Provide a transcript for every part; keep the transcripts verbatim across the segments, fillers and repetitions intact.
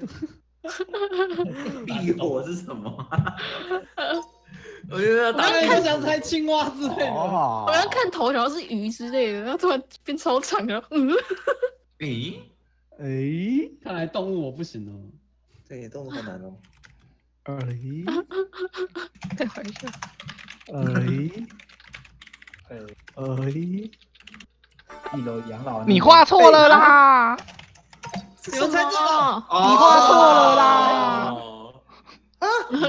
避火是什么？ 我觉得大家想猜青蛙之类的。 我刚看头条是鱼之类的，然后突然变超长了。嗯。 诶诶， 看来动物我不行哦。 对，动物好难哦。 哎， 开玩笑。 哎，哎，一楼养老。 你画错了啦！ 你们猜这个？ 你画错了啦！ 啊！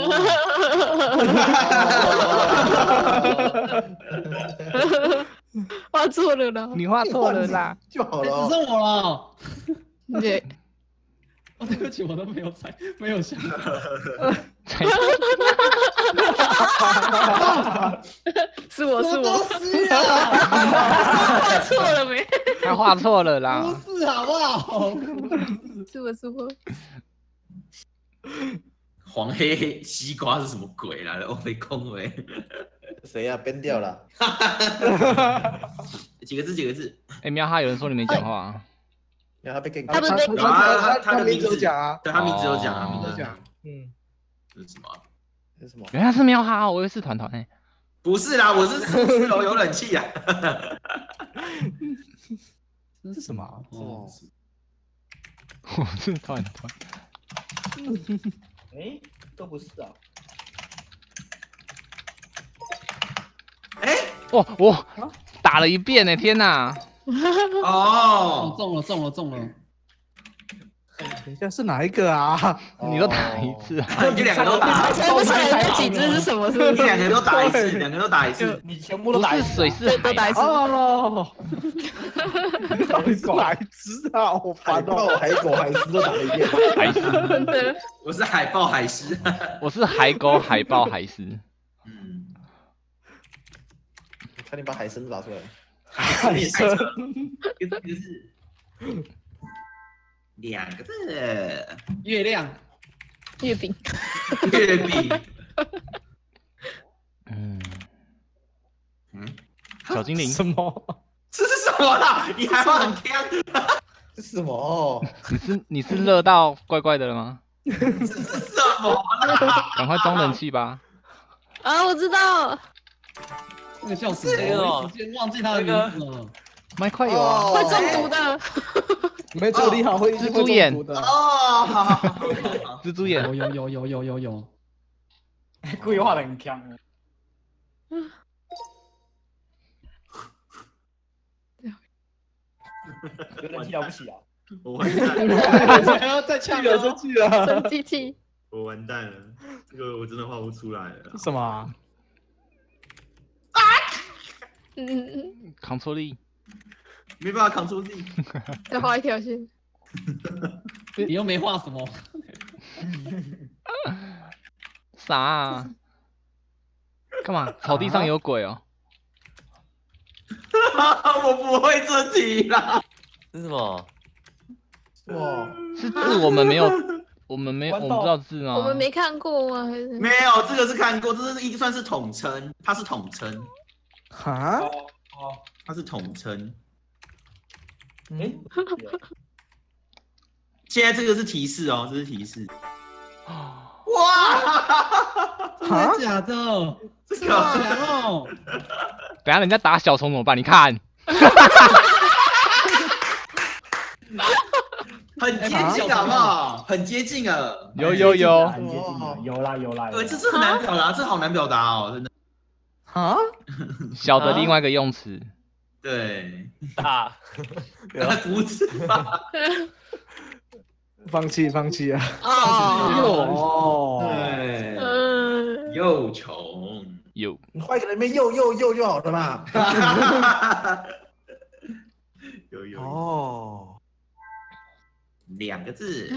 画错了啦！ 你画错了啦！ 就好了。 只剩我了。 对。 哦，对不起，我都没有猜，没有想。 是我是我。 是啊！ 画错了没？ 他画错了啦！ 不是好不好？ 是我是我。 黄黑黑西瓜是什么鬼啦？我被恭维。 谁呀？编掉了。 几个字？几个字？ 哎，喵哈，有人说你没讲话。 他被给他不是被他他的名字有讲啊， 对他名字有讲啊，名字有讲。嗯， 这是什么？ 这是什么？ 原来是喵哈，我以为是团团诶。 不是啦，我是四楼有冷气啊。 这是什么？ 哦， 我是团团。 哎，都不是啊。 哎， 哇，我打了一遍呢，天哪！ 哦， 中了中了中了！ 等一下是哪一个啊？ 你都打一次啊？ 你两个都打， 猜不起来这几只是什么？是不是？ 你两个都打一次，两个都打一次， 你全部都打一次， 水是都打一次。 哦，到底是哪一只啊？我烦哦，海狗、海狮都打了一遍。 海狮， 真的。 我是海豹海狮， 我是海狗、海豹、海狮。 嗯， 差点把海参打出来。 海参， 一个字，两个字， 月亮， 月饼， 月饼， 嗯嗯， 小精灵， 什么？ 这是什么啦？你还会很强？ 这是什么？ 你是你是热到怪怪的了吗？ 这是什么啦？ 赶快装冷气吧！ 啊，我知道， 那个叫什么？我一时间忘记他的名字了。 麦块有啊， 会中毒的。 没处理好会蜘蛛眼的。 哦，好好好， 蜘蛛眼有有有有有有有。 规划的很强。有人气了不起啊！ 我完蛋了， 还要再呛了，生气了， 生气气。 我完蛋了，这个我真的画不出来了。 什么啊？ 嗯嗯扛错力， 没办法扛出自己。 再画一条线。 你又没画什么？ 啥啊？干嘛？草地上有鬼哦！ 我不会这题啦。 这是什么？哇， 是字我们没有，我们没有，我们不知道字吗？ 我们没看过吗？还是没有，这个是看过，这是一算是统称，它是统称。 哈？ 哦， 它是统称。 哎， 现在这个是提示哦，这是提示。哇！ 真的假的？ 这个好强哦！ 等下人家打小虫怎么办？你看， 很接近好不好？很接近了。 有有有， 很接近，有啦有啦。 对，这是很难表达，这好难表达哦，真的。 啊？ 小的另外一个用词。 对。 大。 不是吧？ 放弃放弃啊！ 哦， 对， 嗯， 幼虫有， 你画一个人面又又又就好了嘛。 有有哦， 两个字。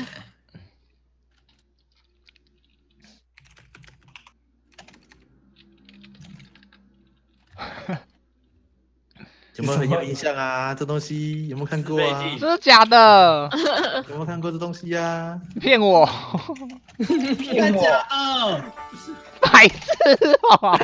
有没有很有印象啊？这东西有没有看过啊？ 真的假的？ 有没有看过这东西啊？ 骗我！ 骗我！啊！ 白痴哦！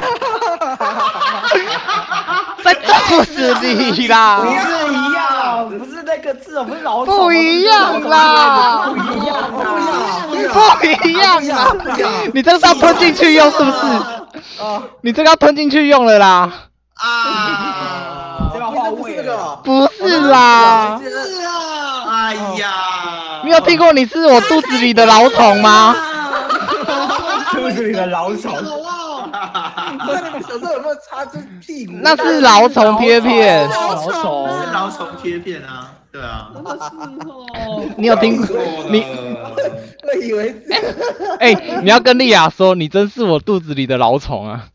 真的不是你啦！ 不是一样，不是那个字，不是老鼠， 不一样啦！ 不一样，不一样。 不一样啊！你这个是要吞进去用是不是？ 啊， 你这个要吞进去用了啦。 啊！ 这要换位了。 不是啦， 是啊！哎呀， 你有听过你是我肚子里的老虫吗？ 肚子里的老鼠。 好不好？ 那你们小时候有没有擦这屁股？ 那是老虫贴片。 老鼠。 是老虫贴片啊，对啊。 真的是哦。 你有听过？你我以为哎、你要跟丽亚说，你真是我肚子里的老虫啊！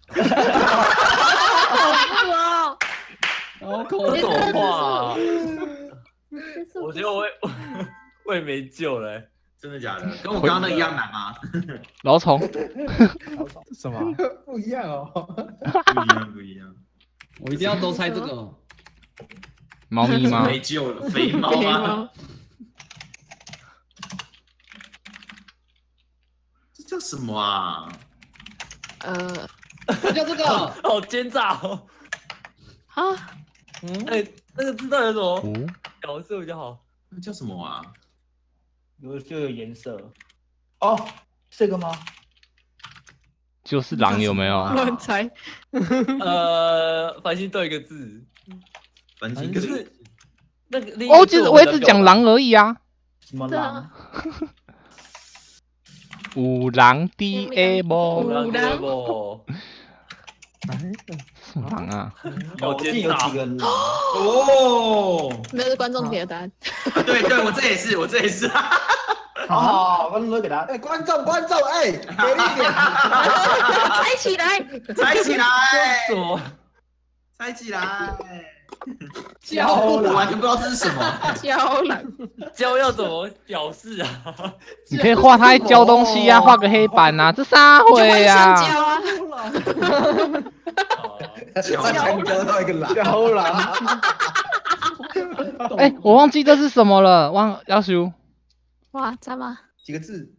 哇， 好口这种话， 这是我觉得我也我也没救了、欸。 真的假的？跟我刚刚那一样难吗？ 老虫， 什么？ 不一样哦。 不一样，不一样。 我一定要都猜这个。 猫咪吗？ 没救了，肥猫肥吗？ 猫， 这叫什么啊？ 呃， 就这个。 好奸诈哦！ 啊， 嗯， 哎、那个知道有什么哦， 角色比较好？ 那叫什么啊？ 有就有颜色。哦，这个吗？ 就是狼有没有？ 乱猜， 呃，繁星对一个字， 繁星可是那个另一个哦，其实我也只讲狼。 狼而已啊。 什么对啊狼？ 五狼 D A 哦， 不？ 狼对不？ 什么狼啊？ 好我记得有奸诈几个狼。 哦， 那是观众给的答案。 对对，我这也是，我这也是。 好好，观众都给他。 哎，观众观众，哎，给力一点。 猜起来， 猜起来， 什么？ 猜起来。 胶我囊。 完全不知道这是什么。 胶囊， 教要怎么表示啊？ 你可以画他在教东西啊，画个黑板啊，这啥会香啊？ 蕉啊， 他才教到一个狼。 胶狼。 哎、我忘记这是什么了，忘要修。 哇，在吗？ 几个字？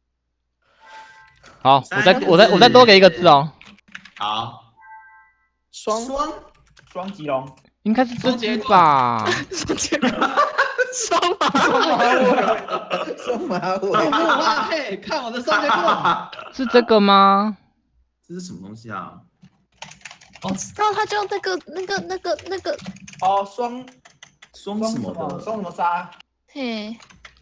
好，我再我再我再多给一个字哦， 好， 双双双吉龙。 应该是这只吧？ 双马双马尾。 哇嘿，看我的双节棍。 是这个吗？ 这是什么东西啊？ 我知道，他就那个那个那个那个， 哦，双双什么的？ 双什么沙？ 嘿，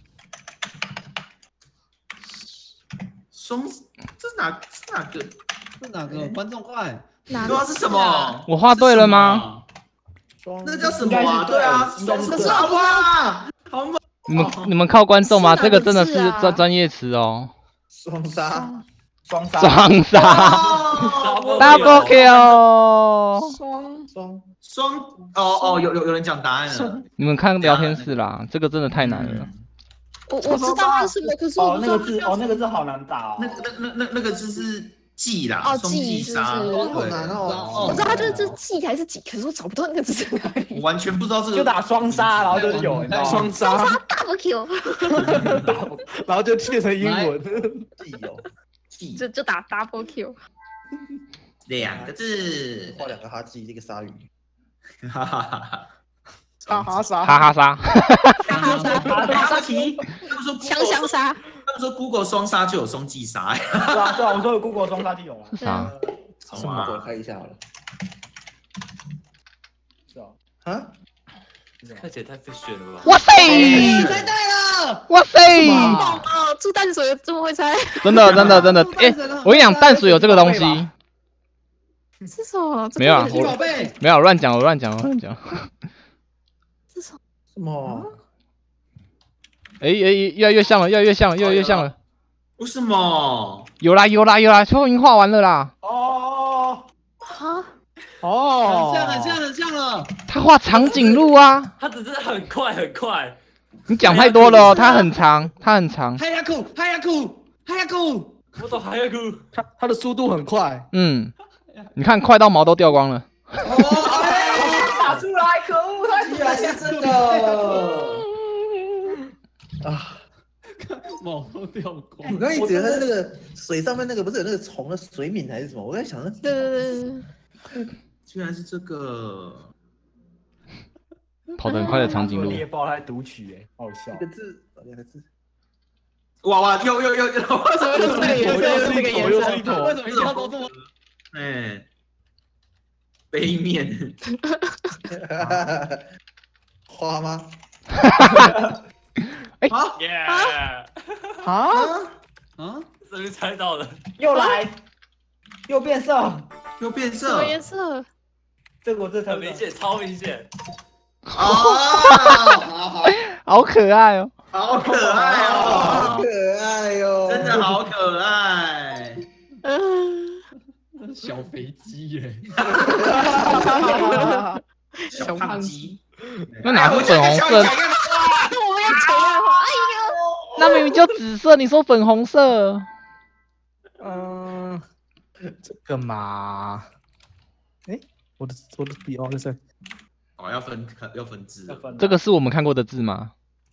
双，这是哪是哪个？ 是哪个？观众快！ 哪不知道是什么？ 我画对了吗？ 双那叫什么啊？对啊， 应该是对双什么？哇，好猛！ 你们你们靠观众吗？ 是哪个这个真的是字啊专专业词哦。 双杀。 双沙。 双杀哦 ，double kill。 双双双哦哦，有有有人讲答案了。 你们看聊天室啦，这个真的太难了。 我我知道它是什么，可是我哦， 不知道那个字，哦，那个字好难打那哦。 那那那那个字是季啦， 哦双季杀。 季是不是好难哦。 我知道它就是这季还是几，可是我找不到那个字在哪里。 我完全不知道这个。 就打双杀，然后就有，你知道吗？ 双杀， double kill， 然后就变成英文。 季有季就就打 double kill。 两个字。 画两个哈基，这个鲨鱼。 哈哈哈哈。 哈哈杀。 哈哈杀， 哈哈杀， 哈沙奇，他们说枪枪杀， 他们说 Google 双杀就有双季杀。 对啊，对啊，我说有 Google 双杀就有了。 是啥？ 什么？我开一下好了。 是啊。 啊？ 看起来太 fashion 了吧？ 哇塞！ 猜对了。 哇塞！ 哦，猪淡水这么会猜， 真的真的真的，哎、我跟你讲，淡水有这个东西， 是什么？这个没有啊也是奇宝贝。 没有乱讲，我乱讲，我乱讲。 是什么？ 什么？ 哎、哎、越来越像了，越来越像了，越来越像了。 为什么？ 有啦有啦有啦，都已经画完了啦。 哦。 啊？ 哦， 很像很像很像了。 他画长颈鹿啊， 他只是很快很快， 你讲太多了哦，它很长，它很长。 嗨呀酷，嗨呀酷，嗨呀酷。 我都还要哭。 他他的速度很快。 嗯，你看快到毛都掉光了。 打出来，可恶！他居然是这个。啊！ 毛都掉光我。刚一直以为它是那个水上面那个不是有那个虫的水敏还是什么？我在想那对对对对， 居然是这个。 跑得很快的长颈鹿， 猎豹在读取，哎，好笑一。个字，两个字。 哇哇，又又又又， 为什么又是这个颜色？又是这个颜色？ 为什么一定要都这么？ 哎，杯面， 花吗？ 好耶！ 啊， 啊？ 终于猜到了， 又来，又变色， 又变什么色， 颜色？ 这个我这才不知道很明显，超明显。 哦， 好可爱哦！ 好可爱好哦， 可爱哟！ 真的好可爱。 嗯， 小肥鸡耶！ 小胖鸡， 那哪是粉红色？ 那我们要怎样？哎那明明就紫色，你说粉红色？ 嗯，这个嘛，哎，我的我的笔哦，在这。 哦，要分要分支了。 这个是我们看过的字吗？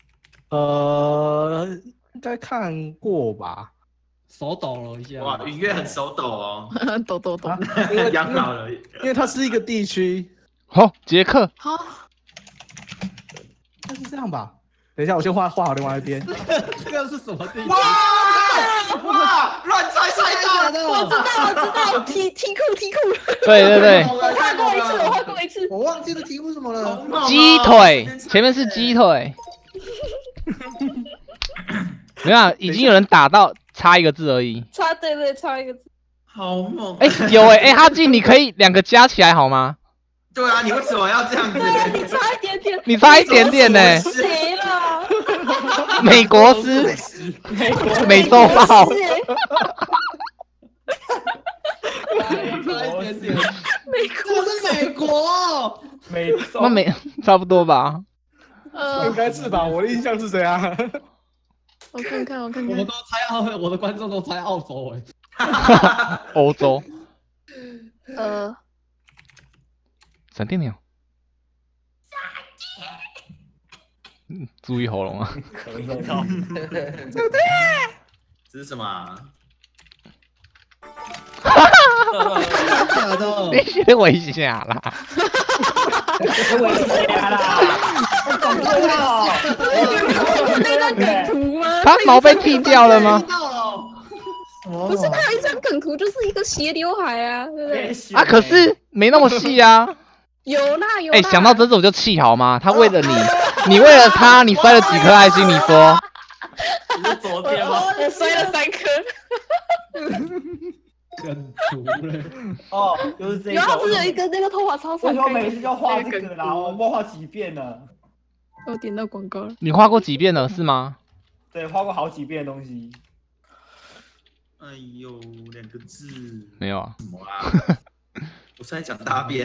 呃，应该看过吧？ 手抖了一下。 哇，愉悦很手抖哦， 呦，抖抖抖。 养老了。 因为它是一个地区， 哦，捷克。 好， 那是这样吧？等一下，我先画画好另外一边。 这个是什么地方？ 哇哇，乱猜猜到的。 我知道，我知道，题题库题库。 对对对， 我画过一次，我画过一次。 我忘记了题目什么了。 鸡腿，前面是鸡腿。没有啊，已经有人打到差一个字而已。 差对对，差一个字。 好猛！ 哎，有哎哎，哈进，你可以两个加起来好吗？ 对啊，你为什么要这样子？ 对啊，你差一点点。 你差一点点呢。 谁了？ 美国诗，美洲豹。 差一点点。 美国是美国。 美洲那美差不多吧？ 呃应，该是吧？我的印象是这样。 我看看，我看看我们。都猜澳，我的观众都猜澳洲哎。 欧洲。 呃， 闪电鸟。嗯，注意喉咙啊！ 这是什么啊？ 假的。 你学我一下啦！ 我谁啦？我怎么知道？ 那张梗图吗？ 他毛被剃掉了吗？ 不是，他有一张梗图，就是一个斜刘海啊，对不对？ 啊，可是没那么细啊！ 有啦有啦。 哎，想到这种就气好吗？他为了你，你为了他，你摔了几颗爱心？你说？ 是昨天吗？ 我摔了三颗。 梗图嘞。 哦，就是这有啊，不是有一个。 个那个头发超长。 为什么每次就画这个啦？我默画几遍了。 我点到广告了。 你画过几遍了是吗？ 对，画过好几遍的东西。 哎呦，两个字。 没有啊。 什么啊？我是在讲大便。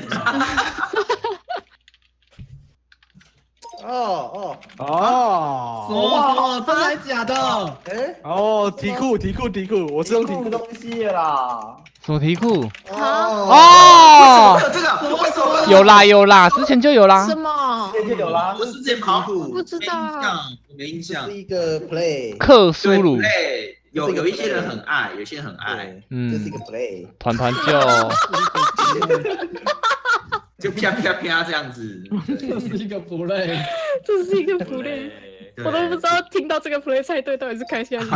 哦哦哦什么什么？真的还假的？ 哎哦，题库题库题库，我是用题库。 东西啦。 什么题库？ 哦哦， 这个为什么？ 有啦有啦，之前就有啦什。么？ 这就有啦。 我是之前跑， 不知道啊。 我没印象这是。一个 play， 克苏鲁， 对，有有一些人很爱，有些人很爱， 对， 嗯这是一个 play。 团团就就啪啪啪这样子。 这是一个 play。 这是一个 play，我都不知道听到这个 play 猜对到底是开下去。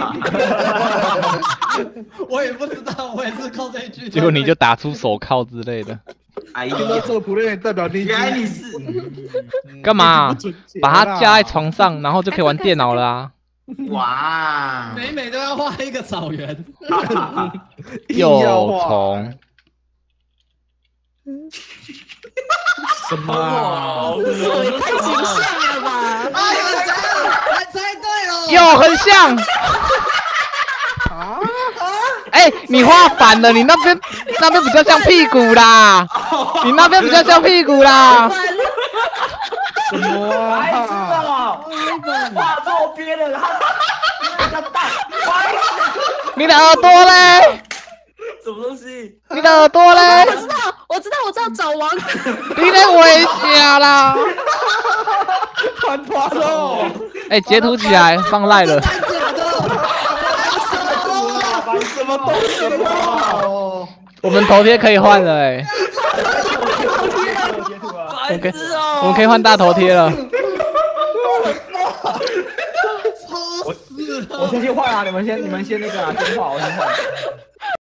我也不知道，我也是靠这一句。 结果你就打出手铐之类的， 哎听到呀， 这个 play 代表你原来你是干嘛？把它架在架床上，然后就可以玩电脑了啊！ 哇， 每每都要画一个草原。 幼虫， 什么啊？ 这手也太形象了吧！ 哎呀，还猜对了。 哟，很像。 啊？ 哎，你画反了，你那边那边比较像屁股啦，你那边比较像屁股啦。 什么白痴啊？ 哦！画错边了，他那个大白痴。 你的耳朵嘞？ 什么东西？ 你的耳朵嘞？ 我知道，我知道，我知道，找王。 你在微笑啦。 团团哦！ 哎，截图起来，放赖了。 什么东西啊？ 哦， 我们头贴可以换了哎， 白痴哦！ 我们可以换大头贴了。 超死了！ 我先去换啊！你们先，你们先那个啊，先画，我先换。